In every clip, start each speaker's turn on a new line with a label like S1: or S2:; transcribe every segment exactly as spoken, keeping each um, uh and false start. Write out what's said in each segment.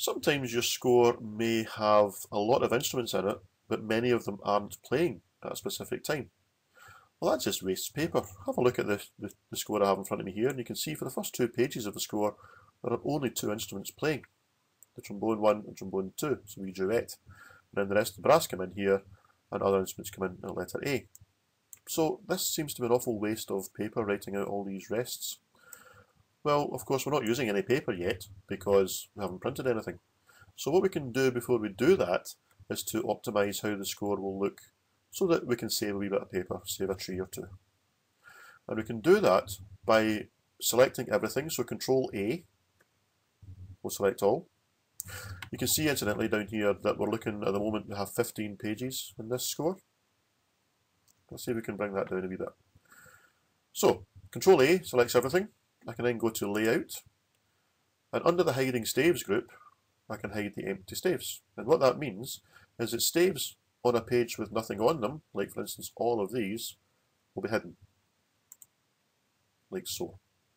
S1: Sometimes your score may have a lot of instruments in it, but many of them aren't playing at a specific time. Well, that just wastes paper. Have a look at the, the, the score I have in front of me here, and you can see for the first two pages of the score, there are only two instruments playing. The trombone one and trombone two, so we duet. And then the rest of the brass come in here, and other instruments come in at letter A. So this seems to be an awful waste of paper writing out all these rests. Well, of course, we're not using any paper yet because we haven't printed anything. So what we can do before we do that is to optimise how the score will look so that we can save a wee bit of paper, save a tree or two. And we can do that by selecting everything, so Control A will select all. You can see incidentally down here that we're looking at the moment to have fifteen pages in this score. Let's see if we can bring that down a wee bit. So, Control A selects everything. I can then go to Layout, and under the Hiding Staves group, I can hide the empty staves. And what that means is that staves on a page with nothing on them, like for instance all of these, will be hidden, like so.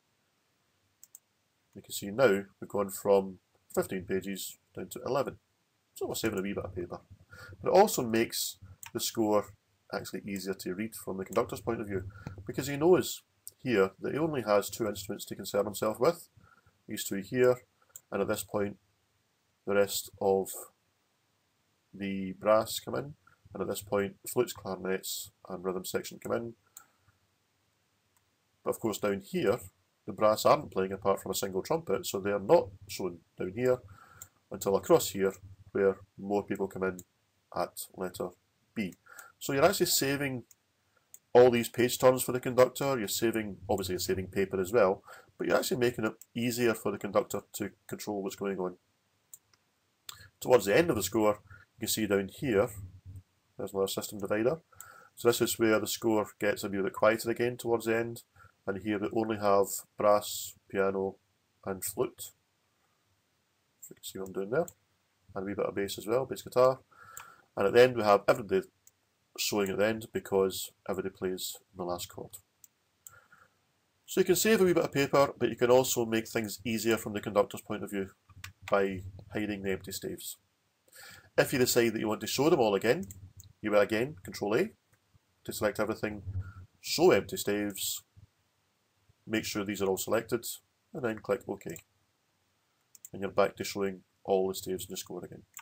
S1: You can see now we've gone from fifteen pages down to eleven. So we're saving a wee bit of paper. But it also makes the score actually easier to read from the conductor's point of view, because he knows here that he only has two instruments to concern himself with, these two here, and at this point the rest of the brass come in, and at this point flutes, clarinets and rhythm section come in. But of course down here the brass aren't playing apart from a single trumpet, so they are not shown down here until across here where more people come in at letter B. So you're actually saving all these page turns for the conductor. You're saving, obviously you're saving paper as well, but you're actually making it easier for the conductor to control what's going on. Towards the end of the score, you can see down here, there's another system divider. So this is where the score gets a bit quieter again towards the end, and here we only have brass, piano and flute. So you can see what I'm doing there, and a wee bit of bass as well, bass guitar. And at the end we have everybody showing at the end because everybody plays the last chord. So you can save a wee bit of paper, but you can also make things easier from the conductor's point of view by hiding the empty staves. If you decide that you want to show them all again, you will again Control A to select everything, show empty staves, make sure these are all selected, and then click OK. And you're back to showing all the staves in your score again.